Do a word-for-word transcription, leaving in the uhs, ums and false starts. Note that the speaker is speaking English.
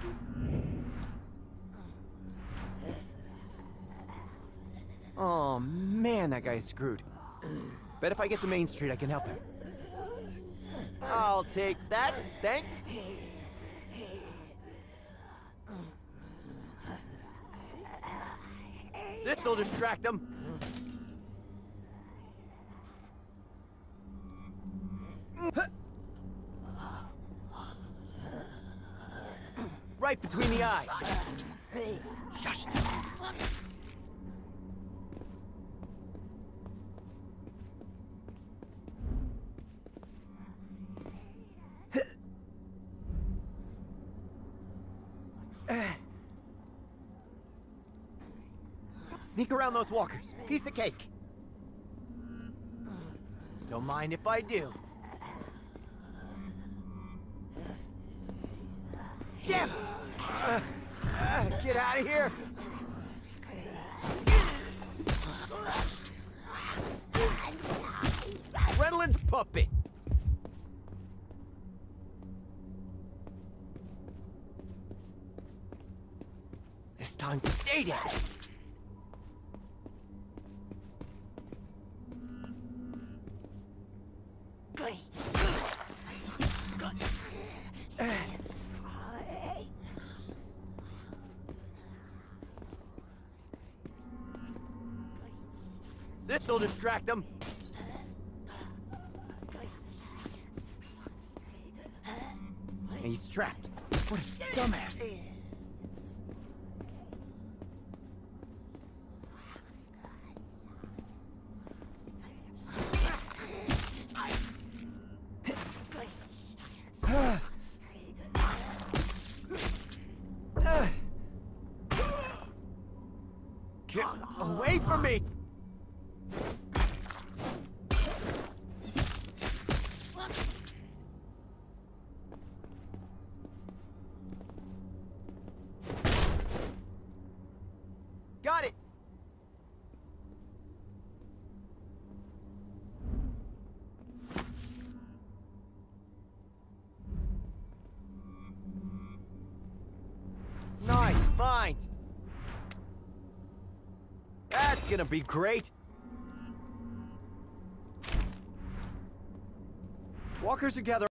Oh man, that guy is screwed. Bet if I get to Main Street, I can help him. I'll take that, thanks. This'll distract him. Right between the eyes. Shush. Sneak around those walkers. Piece of cake. Don't mind if I do. Damn! Uh, uh, get out of here! Redlin's puppet! This time, stay down! This'll distract him. He's trapped. What a dumbass. Get away from me! Got it! Nice find! That's gonna be great! Walkers together.